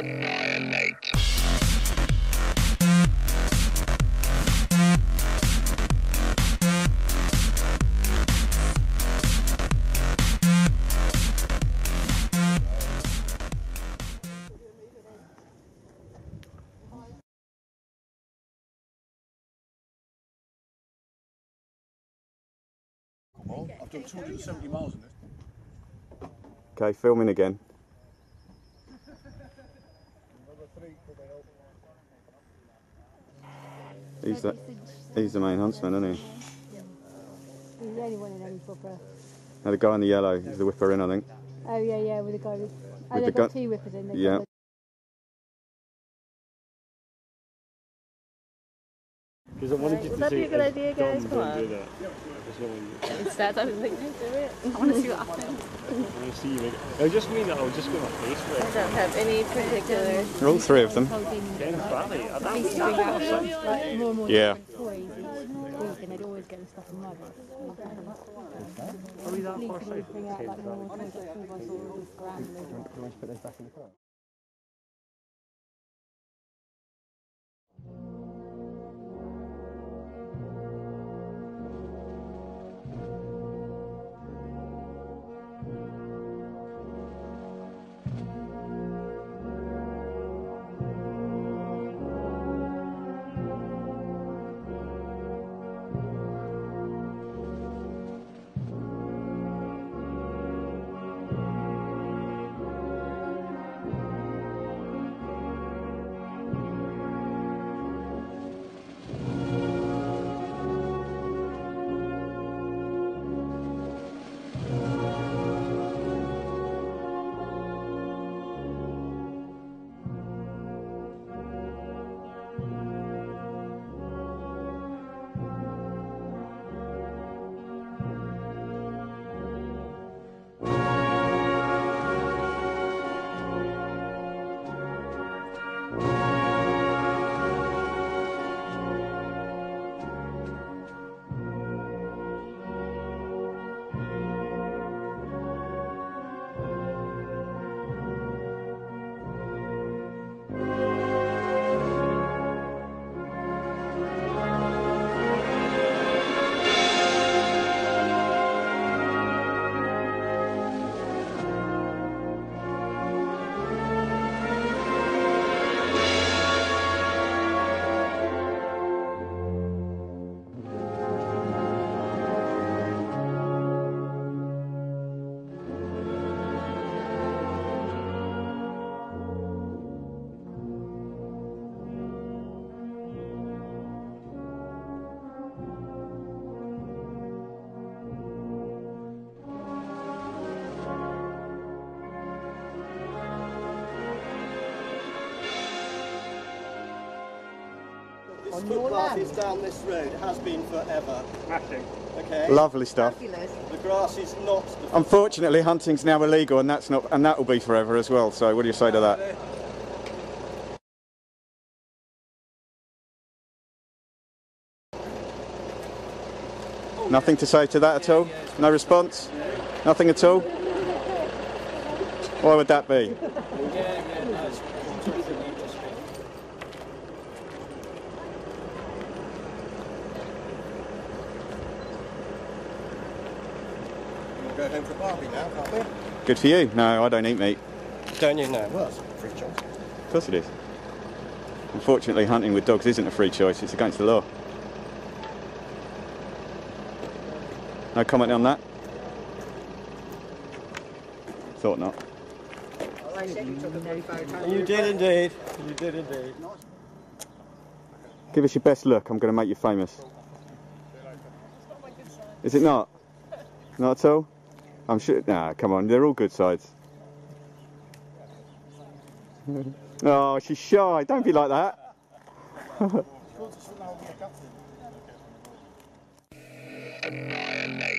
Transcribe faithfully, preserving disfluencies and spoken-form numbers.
Annihilate. I've done two hundred seventy miles in this. Okay, filming again. He's the, he's the main huntsman, isn't he? He's the only one in any proper. Now the guy in the yellow is the whipper in, I think. Oh yeah, yeah, with the guy with. Oh, With they've the got gun- two whippers in. They've Yeah. got Because I wanted Right, you would to that see be a good if idea, Dom guys? don't Come on. do that. That's what I want. Instead, I didn't think they'd do it. I want to see what happens. I want to see you make it. I just mean that I would just go my face for I it. don't have any particular. They're all three of them. Ken Valley. I don't He's doing that with, like more and more Yeah. different toys each week, and they'd always get the stuff in mud. Are we that Lee far could south? always bring out like more toys, like four by fours, grand. and they'd- Do you want to put those back in the car? This footpath is down this road. It has been forever. Smashing. Okay. Lovely stuff. The grass is not. The Unfortunately, hunting's now illegal, and that's not, and that will be forever as well. So, what do you say to that? Nothing to say to that at all? No response? Nothing at all? Why would that be? We'll go home for a barbie now, can't we? Good for you. No, I don't eat meat. Don't you know? Well, it's a free choice. Of course it is. Unfortunately, hunting with dogs isn't a free choice. It's against the law. No comment on that? Thought not. You did indeed. You did indeed. Give us your best look. I'm going to make you famous. Is it not? Not at all? I'm sure. Nah, come on. They're all good sides. Oh, she's shy. Don't be like that. Annihilate.